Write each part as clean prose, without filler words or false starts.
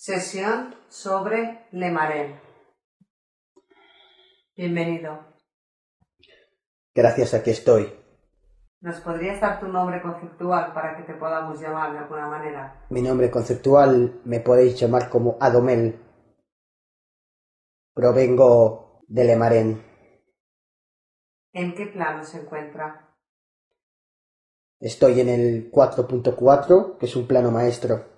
Sesión sobre Lemaren. Bienvenido. Gracias, aquí estoy. ¿Nos podrías dar tu nombre conceptual para que te podamos llamar de alguna manera? Mi nombre conceptual me podéis llamar como Adomel. Provengo de Lemaren. ¿En qué plano se encuentra? Estoy en el 4.4, que es un plano maestro.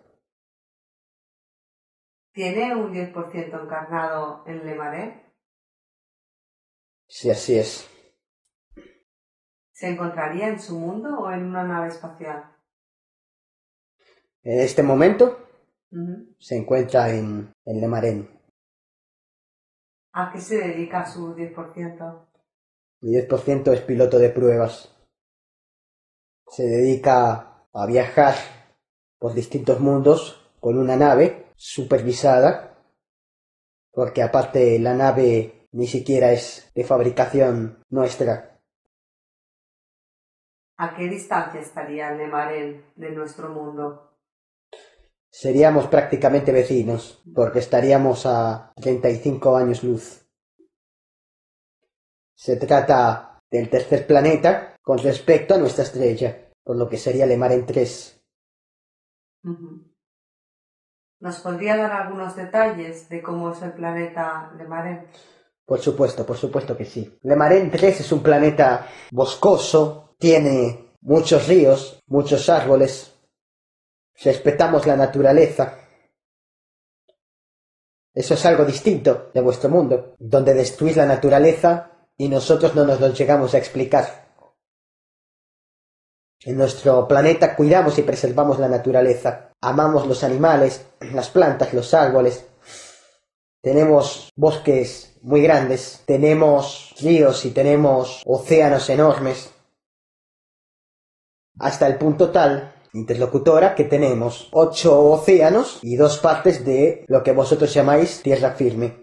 ¿Tiene un 10% encarnado en Lemaren? Sí, así es. ¿Se encontraría en su mundo o en una nave espacial? En este momento se encuentra en Lemaren. ¿A qué se dedica su 10%? Mi 10% es piloto de pruebas. Se dedica a viajar por distintos mundos con una nave supervisada, porque aparte la nave ni siquiera es de fabricación nuestra. ¿A qué distancia estaría Lemaren de nuestro mundo? Seríamos prácticamente vecinos, porque estaríamos a 35 años luz. Se trata del tercer planeta con respecto a nuestra estrella, por lo que sería Lemaren 3. ¿Nos podría dar algunos detalles de cómo es el planeta Lemaren? Por supuesto que sí. Lemaren 3 es un planeta boscoso, tiene muchos ríos, muchos árboles. Respetamos la naturaleza. Eso es algo distinto de vuestro mundo, donde destruís la naturaleza y nosotros no nos lo llegamos a explicar. En nuestro planeta cuidamos y preservamos la naturaleza. Amamos los animales, las plantas, los árboles. Tenemos bosques muy grandes, tenemos ríos y tenemos océanos enormes. Hasta el punto tal, interlocutora, que tenemos 8 océanos y 2 partes de lo que vosotros llamáis tierra firme.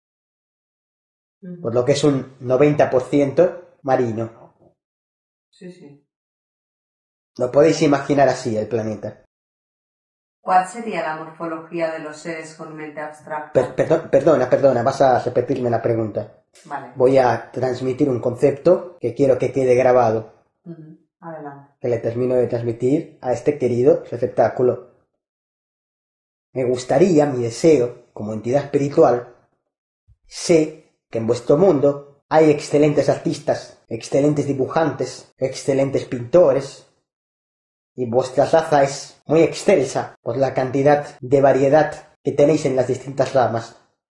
Por lo que es un 90% marino. Sí. Lo podéis imaginar así el planeta. ¿Cuál sería la morfología de los seres con mente abstracta? Perdona, vas a repetirme la pregunta. Vale. Voy a transmitir un concepto que quiero que quede grabado. Adelante. Que le termino de transmitir a este querido receptáculo. Me gustaría, mi deseo, como entidad espiritual, sé que en vuestro mundo hay excelentes artistas, excelentes dibujantes, excelentes pintores, y vuestra raza es muy excelsa por la cantidad de variedad que tenéis en las distintas ramas.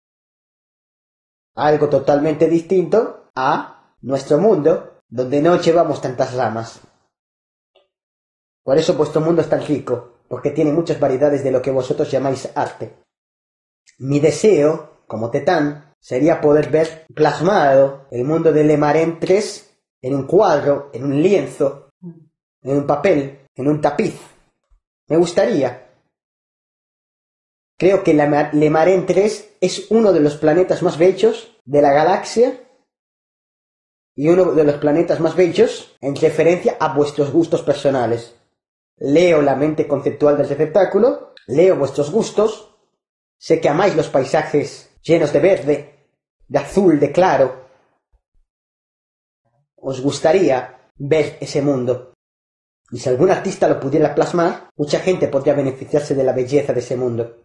Algo totalmente distinto a nuestro mundo, donde no llevamos tantas ramas. Por eso vuestro mundo es tan rico, porque tiene muchas variedades de lo que vosotros llamáis arte. Mi deseo, como Tetán, sería poder ver plasmado el mundo de Lemaren 3 en un cuadro, en un lienzo, en un papel, en un tapiz. Me gustaría. Creo que Lemaren 3 es uno de los planetas más bellos de la galaxia y uno de los planetas más bellos en referencia a vuestros gustos personales. Leo la mente conceptual del receptáculo, leo vuestros gustos, sé que amáis los paisajes llenos de verde, de azul, de claro. Os gustaría ver ese mundo. Y si algún artista lo pudiera plasmar, mucha gente podría beneficiarse de la belleza de ese mundo.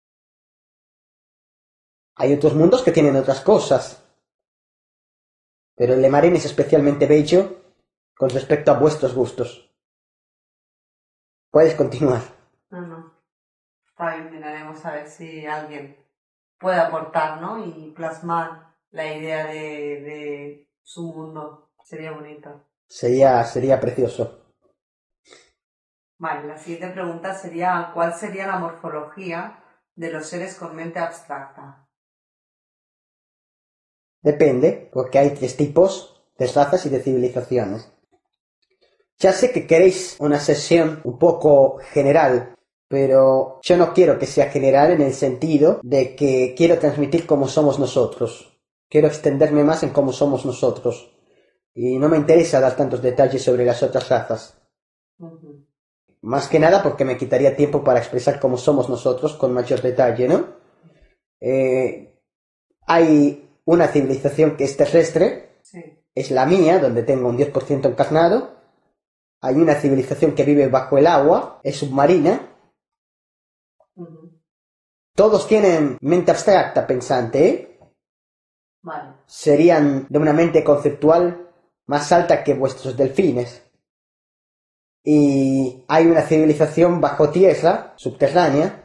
Hay otros mundos que tienen otras cosas, pero el Lemaren es especialmente bello con respecto a vuestros gustos. Puedes continuar. No. Está bien, miraremos a ver si alguien puede aportar, ¿no? Y plasmar la idea de su mundo. Sería bonito. Sería precioso. Vale, la siguiente pregunta sería: ¿cuál sería la morfología de los seres con mente abstracta? Depende, porque hay 3 tipos de razas y de civilizaciones. Ya sé que queréis una sesión un poco general, pero yo no quiero que sea general en el sentido de que quiero transmitir cómo somos nosotros. Quiero extenderme más en cómo somos nosotros. Y no me interesa dar tantos detalles sobre las otras razas. Más que nada porque me quitaría tiempo para expresar cómo somos nosotros con mayor detalle, ¿no? Hay una civilización que es terrestre, Sí. es la mía, donde tengo un 10% encarnado. Hay una civilización que vive bajo el agua, es submarina. Ujú. Todos tienen mente abstracta, pensante, ¿eh? Vale. Serían de una mente conceptual más alta que vuestros delfines. Y hay una civilización bajo tierra, subterránea.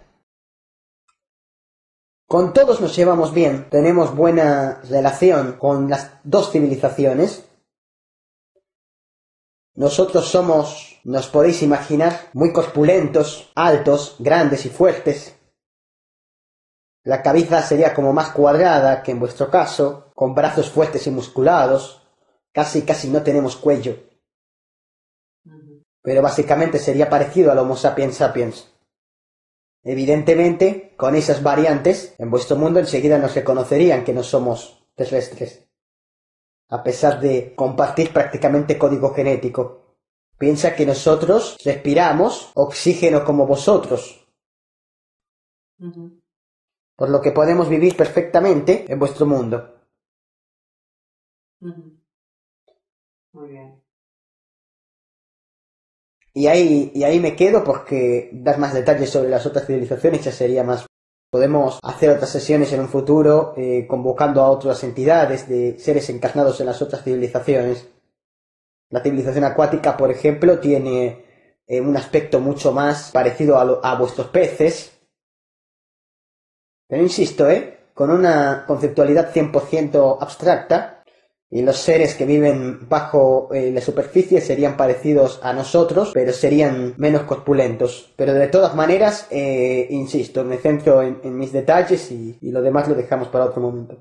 Con todos nos llevamos bien, tenemos buena relación con las dos civilizaciones. Nosotros somos, nos podéis imaginar, muy corpulentos, altos, grandes y fuertes. La cabeza sería como más cuadrada que en vuestro caso, con brazos fuertes y musculados. Casi no tenemos cuello. Ujú. Pero básicamente sería parecido al Homo sapiens sapiens. Evidentemente, con esas variantes, en vuestro mundo enseguida nos reconocerían que no somos terrestres, a pesar de compartir prácticamente código genético. Piensa que nosotros respiramos oxígeno como vosotros, Ujú. por lo que podemos vivir perfectamente en vuestro mundo. Ujú. Muy bien. Y ahí me quedo porque dar más detalles sobre las otras civilizaciones ya sería más. Podemos hacer otras sesiones en un futuro convocando a otras entidades de seres encarnados en las otras civilizaciones. La civilización acuática, por ejemplo, tiene un aspecto mucho más parecido a vuestros peces. Pero insisto, con una conceptualidad 100% abstracta. Y los seres que viven bajo la superficie serían parecidos a nosotros, pero serían menos corpulentos. Pero de todas maneras, insisto, me centro en mis detalles y lo demás lo dejamos para otro momento.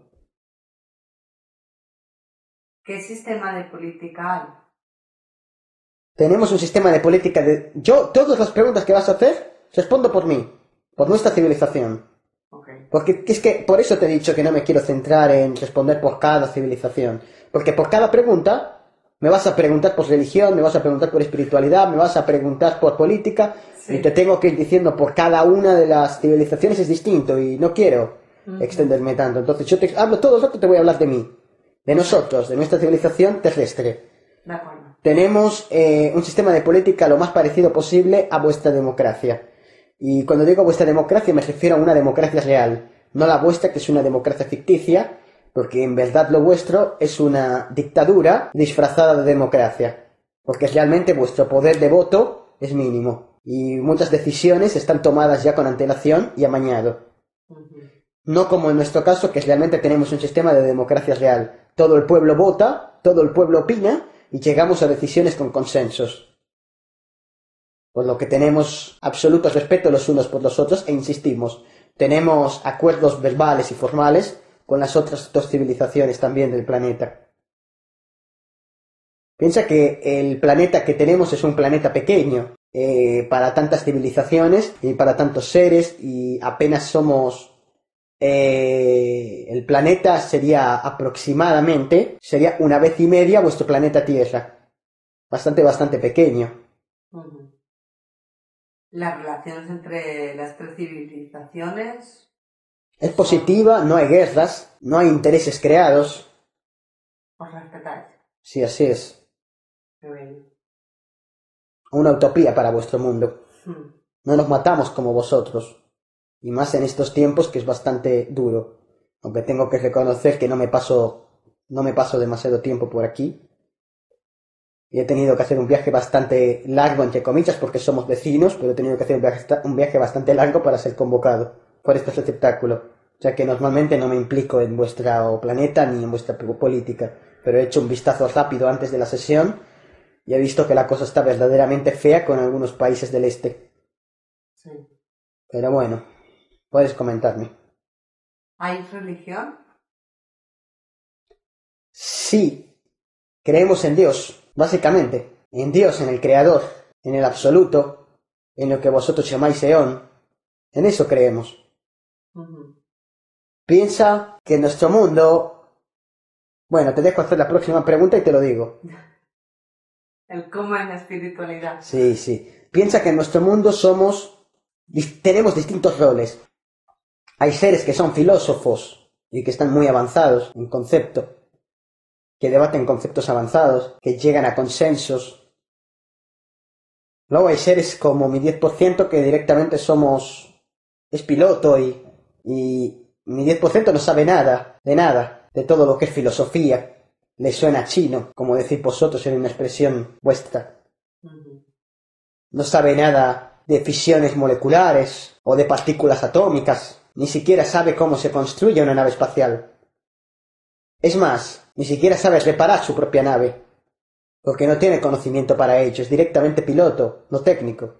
¿Qué sistema de política hay? Tenemos un sistema de política de... Yo, todas las preguntas que vas a hacer, respondo por mí, por nuestra civilización. Ok. Porque es que por eso te he dicho que no me quiero centrar en responder por cada civilización. Porque por cada pregunta me vas a preguntar por religión, me vas a preguntar por espiritualidad, me vas a preguntar por política, Sí. y te tengo que ir diciendo por cada una de las civilizaciones es distinto y no quiero extenderme tanto. Entonces yo te hablo todo el rato, te voy a hablar de mí, de nosotros, de nuestra civilización terrestre. De acuerdo. Tenemos un sistema de política lo más parecido posible a vuestra democracia. Y cuando digo vuestra democracia me refiero a una democracia real, no la vuestra que es una democracia ficticia, porque en verdad lo vuestro es una dictadura disfrazada de democracia, porque realmente vuestro poder de voto es mínimo y muchas decisiones están tomadas ya con antelación y amañado. Ujú. No como en nuestro caso, que realmente tenemos un sistema de democracia real. Todo el pueblo vota, todo el pueblo opina y llegamos a decisiones con consensos. Por lo que tenemos absoluto respeto los unos por los otros e insistimos, tenemos acuerdos verbales y formales con las otras dos civilizaciones también del planeta. Piensa que el planeta que tenemos es un planeta pequeño para tantas civilizaciones y para tantos seres y apenas somos... el planeta sería aproximadamente, sería una vez y media vuestro planeta Tierra. Bastante pequeño. Ujú. Las relaciones entre las tres civilizaciones Es son... positiva, no hay guerras, no hay intereses creados. ¿Os respetáis? Sí, así es. Qué bello. Una utopía para vuestro mundo. Hmm. No nos matamos como vosotros. Y más en estos tiempos que es bastante duro. Aunque tengo que reconocer que no me paso demasiado tiempo por aquí. Y he tenido que hacer un viaje bastante largo, entre comillas, porque somos vecinos, pero he tenido que hacer un viaje bastante largo para ser convocado por este espectáculo. O sea que normalmente no me implico en vuestro planeta ni en vuestra política, pero he hecho un vistazo rápido antes de la sesión y he visto que la cosa está verdaderamente fea con algunos países del este. Sí. Pero bueno, puedes comentarme. ¿Hay religión? Sí, creemos en Dios, básicamente. En Dios, en el Creador, en el Absoluto, en lo que vosotros llamáis Eón. En eso creemos. Ujú. Piensa que en nuestro mundo... Bueno, te dejo hacer la próxima pregunta y te lo digo. El cómo en la espiritualidad. Sí. Piensa que en nuestro mundo tenemos distintos roles. Hay seres que son filósofos y que están muy avanzados en concepto, que debaten conceptos avanzados, que llegan a consensos. Luego hay seres como mi 10% que directamente es piloto y mi 10% no sabe nada, de todo lo que es filosofía. Le suena chino, como decir vosotros en una expresión vuestra. No sabe nada de fisiones moleculares o de partículas atómicas, ni siquiera sabe cómo se construye una nave espacial. Es más, ni siquiera sabe reparar su propia nave, porque no tiene conocimiento para ello, es directamente piloto, no técnico.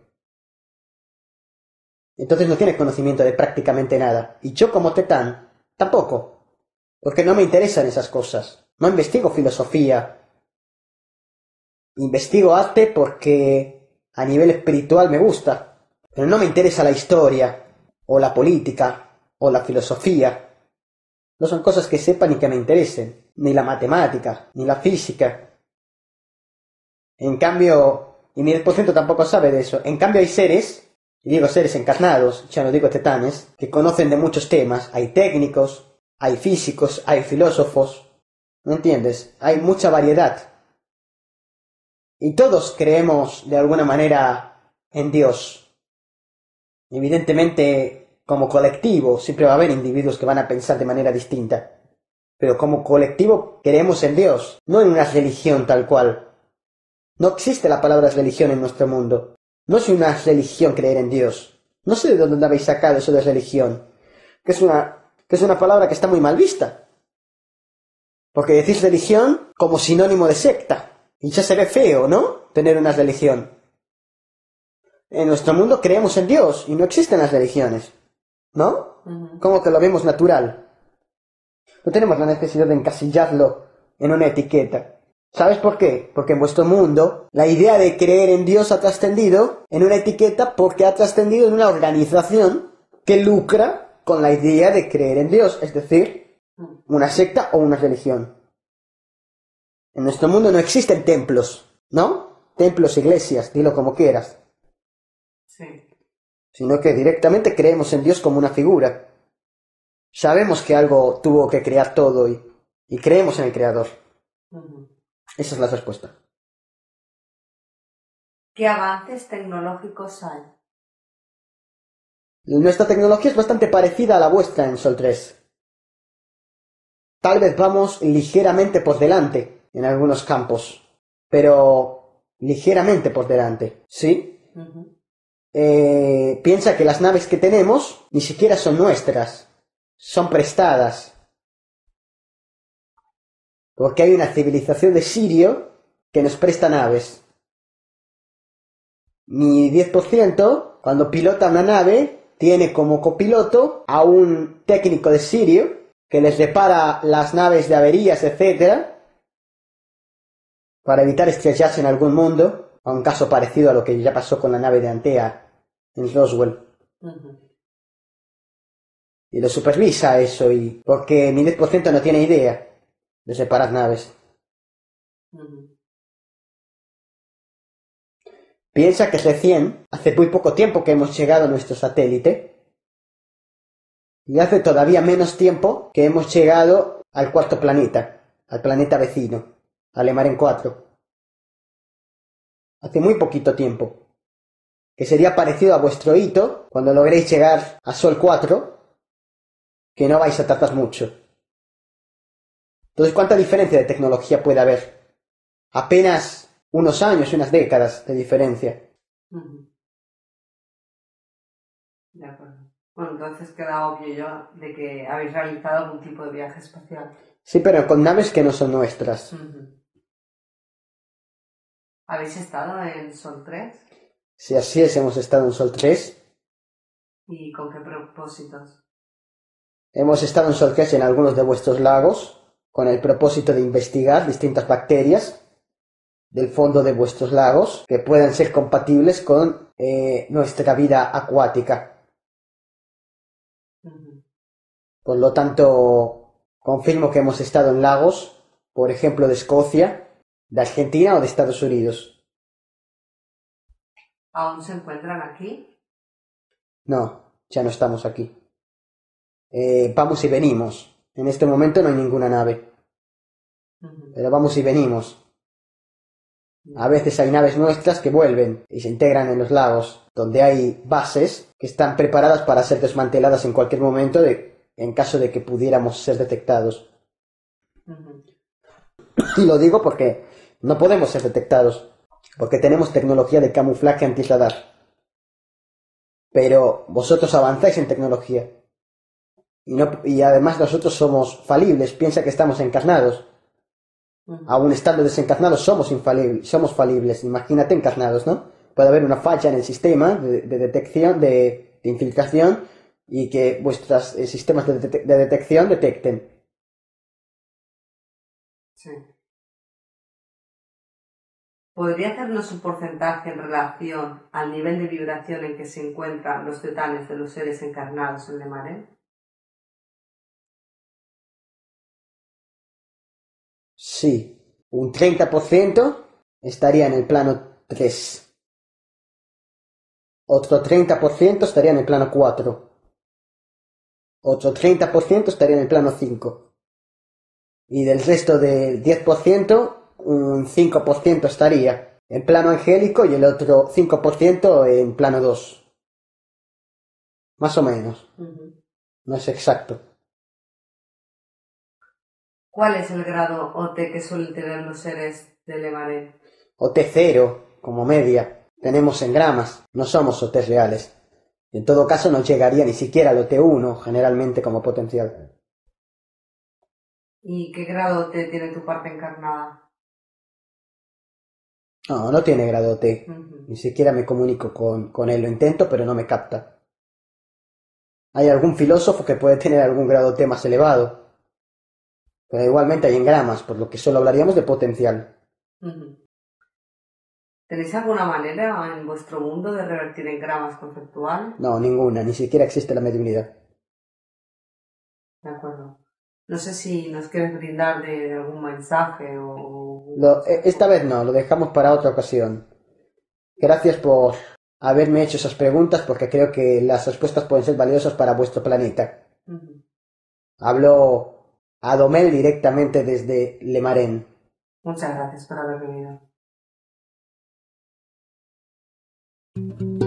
Entonces no tiene conocimiento de prácticamente nada, y yo como Tetán, tampoco, porque no me interesan esas cosas. No investigo filosofía, investigo arte porque a nivel espiritual me gusta, pero no me interesa la historia, o la política, o la filosofía. No son cosas que sepa ni que me interesen, ni la matemática, ni la física. En cambio, y mi 10% tampoco sabe de eso, en cambio hay seres, y digo seres encarnados, ya no digo tetanes, que conocen de muchos temas, hay técnicos, hay físicos, hay filósofos, ¿me entiendes? Hay mucha variedad. Y todos creemos de alguna manera en Dios. Evidentemente, como colectivo, siempre va a haber individuos que van a pensar de manera distinta. Pero como colectivo creemos en Dios, no en una religión tal cual. No existe la palabra religión en nuestro mundo. No es una religión creer en Dios. No sé de dónde habéis sacado eso de religión. Que es una palabra que está muy mal vista. Porque decís religión como sinónimo de secta. Y ya se ve feo, ¿no? Tener una religión. En nuestro mundo creemos en Dios y no existen las religiones, ¿no? Como que lo vemos natural. No tenemos la necesidad de encasillarlo en una etiqueta. ¿Sabes por qué? Porque en vuestro mundo la idea de creer en Dios ha trascendido en una etiqueta porque ha trascendido en una organización que lucra con la idea de creer en Dios, es decir, una secta o una religión. En nuestro mundo no existen templos, ¿no? Templos, iglesias, dilo como quieras. Sí. Sino que directamente creemos en Dios como una figura. Sabemos que algo tuvo que crear todo y creemos en el Creador. Esa es la respuesta. ¿Qué avances tecnológicos hay? Nuestra tecnología es bastante parecida a la vuestra en Sol 3. Tal vez vamos ligeramente por delante en algunos campos, pero ligeramente por delante, ¿sí? Piensa que las naves que tenemos ni siquiera son nuestras, son prestadas. Porque hay una civilización de Sirio que nos presta naves. Mi 10%, cuando pilota una nave, tiene como copiloto a un técnico de Sirio que les repara las naves de averías, etc., para evitar estrellarse en algún mundo, a un caso parecido a lo que ya pasó con la nave de Antea en Roswell. Y lo supervisa eso, y porque mi 10% no tiene idea de separar naves. Piensa que recién, hace muy poco tiempo que hemos llegado a nuestro satélite, y hace todavía menos tiempo que hemos llegado al cuarto planeta, al planeta vecino, al Lemaren 4. Hace muy poquito tiempo, que sería parecido a vuestro hito cuando logréis llegar a Sol 4, que no vais a tardar mucho. Entonces, ¿cuánta diferencia de tecnología puede haber? Apenas unos años, unas décadas de diferencia. De acuerdo. Bueno, entonces queda obvio ya de que habéis realizado algún tipo de viaje espacial. Sí, pero con naves que no son nuestras. ¿Habéis estado en Sol 3? Sí, así es, hemos estado en Sol 3. ¿Y con qué propósitos? Hemos estado en Sol 3 en algunos de vuestros lagos, con el propósito de investigar distintas bacterias del fondo de vuestros lagos que puedan ser compatibles con nuestra vida acuática. Por lo tanto, confirmo que hemos estado en lagos, por ejemplo, de Escocia, de Argentina o de Estados Unidos. ¿Aún se encuentran aquí? No, ya no estamos aquí. Vamos y venimos. En este momento no hay ninguna nave, pero vamos y venimos. A veces hay naves nuestras que vuelven y se integran en los lagos, donde hay bases que están preparadas para ser desmanteladas en cualquier momento en caso de que pudiéramos ser detectados. Y lo digo porque no podemos ser detectados, porque tenemos tecnología de camuflaje antirradar. Pero vosotros avanzáis en tecnología. Y además nosotros somos falibles, piensa que estamos encarnados. Aún estando desencarnados somos falibles, imagínate encarnados, ¿no? Puede haber una falla en el sistema de detección, de infiltración, y que vuestros sistemas de detección detecten. Sí. ¿Podría hacernos un porcentaje en relación al nivel de vibración en que se encuentran los tetanes de los seres encarnados en Lemaren? Sí, un 30% estaría en el plano 3. Otro 30% estaría en el plano 4. Otro 30% estaría en el plano 5. Y del resto del 10%, un 5% estaría en plano angélico y el otro 5% en plano 2. Más o menos. No es exacto. ¿Cuál es el grado OT que suelen tener los seres de Lemaren? OT0, como media, tenemos en gramas, no somos OT reales. En todo caso no llegaría ni siquiera al OT1, generalmente como potencial. ¿Y qué grado OT tiene tu parte encarnada? No, no tiene grado OT. Ni siquiera me comunico con él. Lo intento, pero no me capta. Hay algún filósofo que puede tener algún grado OT más elevado. Pero igualmente hay en gramas, por lo que solo hablaríamos de potencial. ¿Tenéis alguna manera en vuestro mundo de revertir en gramas conceptual? No, ninguna. Ni siquiera existe la mediunidad. De acuerdo. No sé si nos quieres brindar de algún mensaje o... Esta vez no, lo dejamos para otra ocasión. Gracias por haberme hecho esas preguntas porque creo que las respuestas pueden ser valiosas para vuestro planeta. Habló Adomel directamente desde Lemaren. Muchas gracias por haber venido.